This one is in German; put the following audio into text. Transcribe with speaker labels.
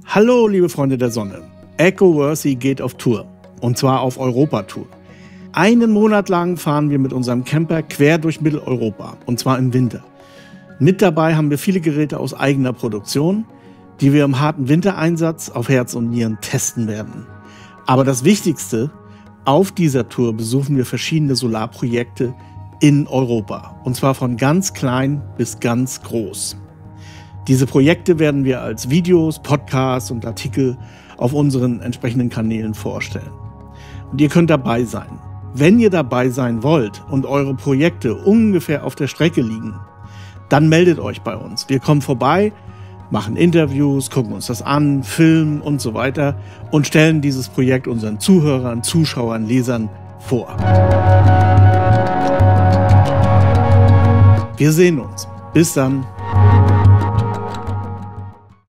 Speaker 1: Hallo, liebe Freunde der Sonne. Ecoworthy geht auf Tour. Und zwar auf Europa-Tour. Einen Monat lang fahren wir mit unserem Camper quer durch Mitteleuropa. Und zwar im Winter. Mit dabei haben wir viele Geräte aus eigener Produktion, die wir im harten Wintereinsatz auf Herz und Nieren testen werden. Aber das Wichtigste, auf dieser Tour besuchen wir verschiedene Solarprojekte in Europa. Und zwar von ganz klein bis ganz groß. Diese Projekte werden wir als Videos, Podcasts und Artikel auf unseren entsprechenden Kanälen vorstellen. Und ihr könnt dabei sein. Wenn ihr dabei sein wollt und eure Projekte ungefähr auf der Strecke liegen, dann meldet euch bei uns. Wir kommen vorbei, machen Interviews, gucken uns das an, filmen und so weiter und stellen dieses Projekt unseren Zuhörern, Zuschauern, Lesern vor. Wir sehen uns. Bis dann.